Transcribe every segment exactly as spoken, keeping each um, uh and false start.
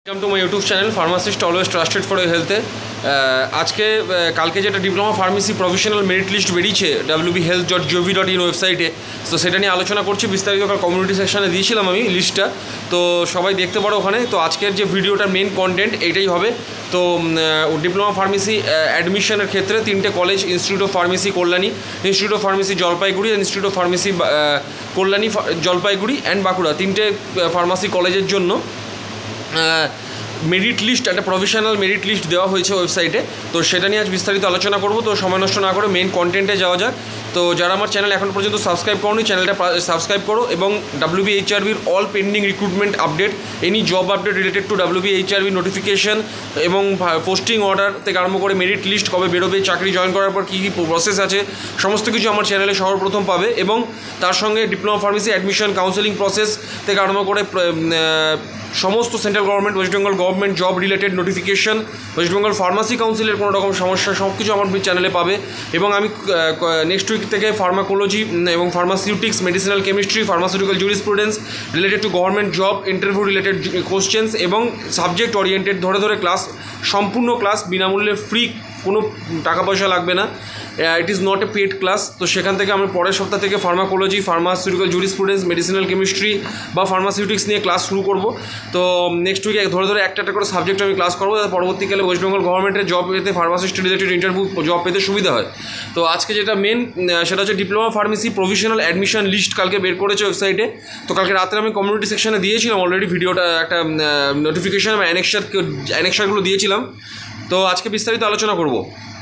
Welcome to my YouTube channel pharmacist always trusted for हेल्थे आज के कल के जो diploma pharmacy professional merit list बेरिয়েছে W B health dot G O V dot in ওয়েবসাইটে। তো সেটা নিয়ে আলোচনা করছি বিস্তারিত, কাল কমিউনিটি সেকশনে দিয়েছিলাম আমি লিস্টটা, তো সবাই দেখতে পারো ওখানে। তো আজকের যে ভিডিওটার মেন কন্টেন্ট এইটাই হবে। তো ডিপ্লোমা ফার্মেসি অ্যাডমিশনের ক্ষেত্রে তিনটে college, institute of pharmacy Kalyani, institute of pharmacy Jalpaiguri, institute of pharmacy Kalyani Jalpaiguri and Bankura, তিনটে ফার্মাসি কলেজের জন্য মেরিট লিস্ট, একটা প্রফেশনাল মেরিট লিস্ট দেওয়া হয়েছে ওয়েবসাইটে। তো সেটা নিয়ে আজ বিস্তারিত আলোচনা করব। তো সময় নষ্ট না করে মেন কন্টেন্টে যাওয়া যাক। তো যারা আমার চ্যানেল এখন পর্যন্ত সাবস্ক্রাইব করোনি, চ্যানেলটা সাবস্ক্রাইব করো এবং ডাব্লিউ বি এইচ আর বির all pending recruitment update, any job update related to W B H R B notification এবং পোস্টিং অর্ডার থেকে আরম্ভ করে মেরিট লিস্ট কবে বেরোবে, চাকরি জয়েন করার পর কী কী প্রসেস আছে, সমস্ত কিছু আমার চ্যানেলে সর্বপ্রথম পাবে। এবং তার সঙ্গে diploma pharmacy admission counselling process থেকে আরম্ভ করে সমস্ত central government, West Bengal government job related notification, West Bengal pharmacy কাউন্সিলের কোনো রকম সমস্যা, সব কিছু আমার চ্যানেলে পাবে। এবং আমি নেক্সট উইক থেকে ফার্মাকোলজি এবং pharmaceutics, medicinal chemistry, pharmaceutical jurisprudence related to government job interview related questions এবং সাবজেক্ট ওরিয়েন্টেড ধরে ধরে ক্লাস, সম্পূর্ণ ক্লাস বিনামূল্যে ফ্রি, কোনো টাকা পয়সা লাগবে না, it is not a paid class. তো সেখান থেকে আমি পরের সপ্তাহ থেকে pharmacology, pharmaceutical jurisprudence, medicinal chemistry বা ফার্মাসিউটিক্স নিয়ে ক্লাস শুরু করব। তো নেক্সট উইকে ধরে ধরে একটা একটা করে সাবজেক্ট আমি ক্লাস করবো, পরবর্তীকালে ওয়েস্ট বেঙ্গল গভর্নমেন্টের জব পেতে, ফার্মাসিস্ট রিলেটেড ইন্টারভিউ জব পেতে সুবিধা হয়। তো আজকে যেটা মেন সেটা হচ্ছে diploma pharmacy professional admission list কালকে বের করেছে ওয়েবসাইটে। তো কালকে রাত্রে আমি কমিউনিটি সেকশনে দিয়েছিলাম অলরেডি ভিডিওটা, একটা নোটিফিকেশান বা অ্যানেক্সার অ্যানেক্সারগুলো দিয়েছিলাম। তো আজকে বিস্তারিত আলোচনা করব।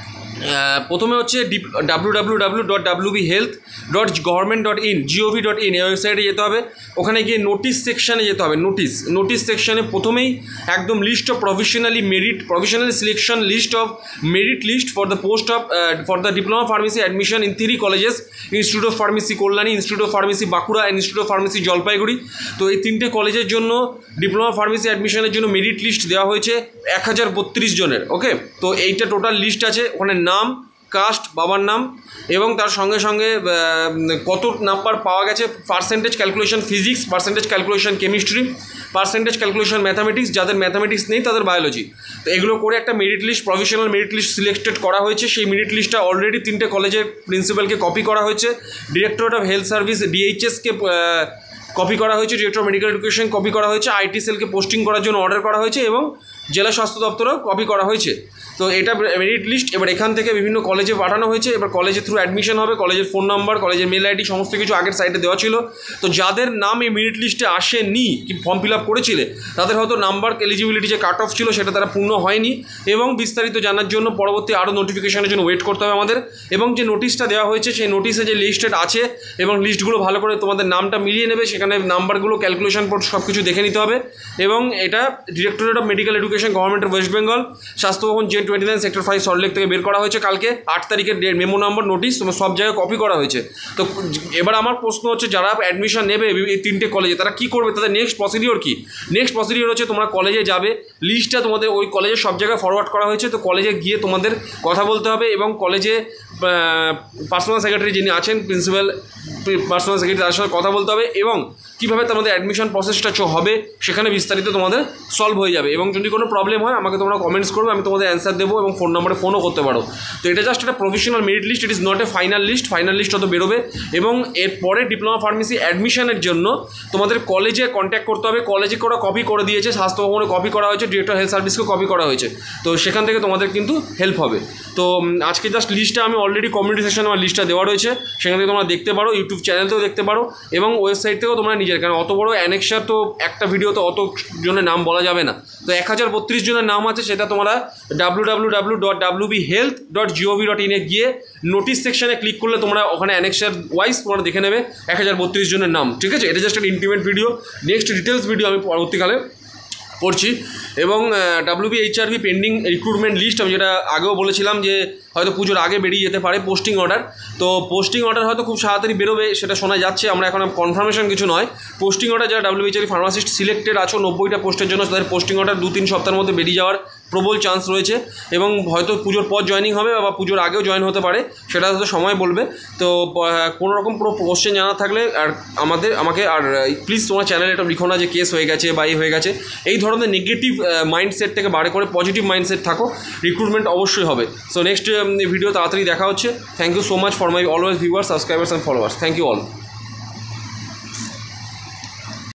প্রথমে হচ্ছে W W W dot W B health dot government dot in G O V dot in এই ওয়েবসাইটে যেতে হবে। ওখানে গিয়ে নোটিশ সেকশানে যেতে হবে। নোটিশ নোটিশ সেকশানে প্রথমেই একদম list of professionally merit, professionally selection list of merit list for the post of for the diploma pharmacy admission in three colleges, institute of pharmacy Kalyani, institute of pharmacy Bankura, institute of pharmacy Jalpaiguri. তো এই তিনটে কলেজের জন্য diploma pharmacy অ্যাডমিশনের জন্য merit list দেওয়া হয়েছে এক হাজার বত্রিশ জনের। ওকে, তো এইটা টোটাল লিস্ট আছে। ওখানে নাম, কাস্ট, বাবার নাম এবং তার সঙ্গে সঙ্গে কত নাম্বার পাওয়া গেছে, percentage calculation physics, percentage calculation chemistry, percentage calculation mathematics, যাদের ম্যাথামেটিক্স নেই তাদের বায়োলজি। তো এগুলো করে একটা merit list, professional merit list selected করা হয়েছে। সেই মেরিট লিস্টটা অলরেডি তিনটে কলেজের প্রিন্সিপালকে কপি করা হয়েছে, ডিরেক্টরেট অফ হেলথ সার্ভিস ডিএইচএসকে কপি করা হয়েছে, director of medical education copy করা হয়েছে, আইটি সেলকে পোস্টিং করার জন্য অর্ডার করা হয়েছে এবং জেলা স্বাস্থ্য দপ্তরও কপি করা হয়েছে। তো এটা মেরিট লিস্ট এবার এখান থেকে বিভিন্ন কলেজে পাঠানো হয়েছে। এবার কলেজের থ্রু অ্যাডমিশন হবে, কলেজের ফোন নাম্বার, কলেজের মেল আইডি, সমস্ত কিছু আগের সাইটে দেওয়া ছিল। তো যাদের নাম এই মেরিট লিস্টে আসেনি, কি ফর্ম ফিল আপ করেছিলে, তাদের হয়তো নাম্বার এলিজিবিলিটি যে কাট অফ ছিল সেটা তারা পূর্ণ হয়নি। এবং বিস্তারিত জানার জন্য পরবর্তী আরও নোটিফিকেশনের জন্য ওয়েট করতে হবে আমাদের। এবং যে নোটিশটা দেওয়া হয়েছে সেই নোটিশে যে লিস্টেড আছে এবং লিস্টগুলো ভালো করে তোমাদের নামটা মিলিয়ে নেবে, সেখানে নাম্বারগুলো ক্যালকুলেশন পর সব কিছু দেখে নিতে হবে। এবং এটা directorate of medical education government of West Bengal, স্বাস্থ্যভবন জেন twenty nine sector five Salt Lake থেকে বের করা হয়েছে কালকে আট তারিখের মেমো নাম্বার নোটিশ, তোমার সব জায়গায় কপি করা হয়েছে। তো এবার আমার প্রশ্ন হচ্ছে, যারা অ্যাডমিশন নেবে এই তিনটে কলেজে, তারা কী করবে, তাদের নেক্সট প্রসিডিওর কী? নেক্সট প্রসিডিওর হচ্ছে তোমরা কলেজে যাবে, লিস্টটা তোমাদের ওই কলেজের সব জায়গায় ফরওয়ার্ড করা হয়েছে। তো কলেজে গিয়ে তোমাদের কথা বলতে হবে এবং কলেজে পার্সোনাল সেক্রেটারি যিনি আছেন, প্রিন্সিপাল পার্সোনাল সেক্রেটারি, তার সঙ্গে কথা বলতে হবে এবং কীভাবে তোমাদের অ্যাডমিশন প্রসেসটা হবে সেখানে বিস্তারিত তোমাদের সলভ হয়ে যাবে। এবং যদি কোনো প্রবলেম হয় আমাকে তোমরা কমেন্টস করবে, আমি তোমাদের অ্যান্সার দেবো এবং ফোন নম্বরে ফোনও করতে পারো। তো এটা জাস্ট একটা professional merit list, it is not a final list. Final list হয়তো বেরোবে। এবং এরপরে ডিপ্লোমা ফার্মেসি অ্যাডমিশনের জন্য তোমাদের কলেজে কন্ট্যাক্ট করতে হবে। কলেজে করা কপি করে দিয়েছে, স্বাস্থ্য ভবনে কপি করা হয়েছে, ডিরেক্টর হেলথ সার্ভিসকে কপি করা হয়েছে। তো সেখান থেকে তোমাদের কিন্তু হেল্প হবে। তো আজকে জাস্ট লিস্টটা আমি অলরেডি কমিউনিটি সেকশনে আমার লিস্টটা দেওয়া রয়েছে, সেখান থেকে তোমরা দেখতে পারো, ইউটিউব চ্যানেলতেও দেখতে পারো এবং ওয়েবসাইট থেকেও তোমরা নিজের, কারণ অত বড় অ্যানেক্সার তো একটা ভিডিওতে অত জনের নাম বলা যাবে না। তো এক হাজার বত্রিশ জনের নাম আছে, সেটা তোমরা W W W dot W B health dot G O V dot ইনে গিয়ে নোটিশ সেকশনে ক্লিক করলে তোমরা ওখানে অ্যানেক্সার ওয়াইজ তোমরা দেখে নেবে এক হাজার বত্রিশ জনের নাম। ঠিক আছে, এটা জাস্ট একটা intimate video. Next details video আমি পরবর্তীকালে করছি। এবং W B H R B pending recruitment list, আমি যেটা আগেও বলেছিলাম যে হয়তো পুজোর আগে বেরিয়ে যেতে পারে পোস্টিং অর্ডার। তো পোস্টিং অর্ডার হয়তো খুব তাড়াতাড়ি বেরোবে সেটা শোনা যাচ্ছে, আমরা এখন কনফার্মেশন কিছু নয়। পোস্টিং অর্ডার যারা ডাব্লিউবিএইচআর ফার্মাসিস্ট সিলেক্টেড আছো নব্বইটা পোস্টের জন্য, তাদের পোস্টিং অর্ডার দু তিন সপ্তাহের মধ্যে বেরিয়ে যাওয়ার প্রবল চান্স রয়েছে, এবং হয়তো পুজোর পর জয়েনিং হবে বা পুজোর আগেও জয়েন হতে পারে, সেটা হয়তো সময় বলবে। তো কোনো রকম পুরো কোশ্চেন জানা থাকলে আর আমাদের আমাকে আর প্লিজ তোমার চ্যানেলে এটা লিখো না যে কেস হয়ে গেছে বা এই হয়ে গেছে, এই ধরনের নেগেটিভ মাইন্ডসেট থেকে বাড়ে করে পজিটিভ মাইন্ডসেট থাকো, রিক্রুটমেন্ট অবশ্যই হবে। সো নেক্সট ভিডিও তাড়াতাড়ি দেখা হচ্ছে। Thank you so much for my always viewers, subscribers and followers. Thank you all.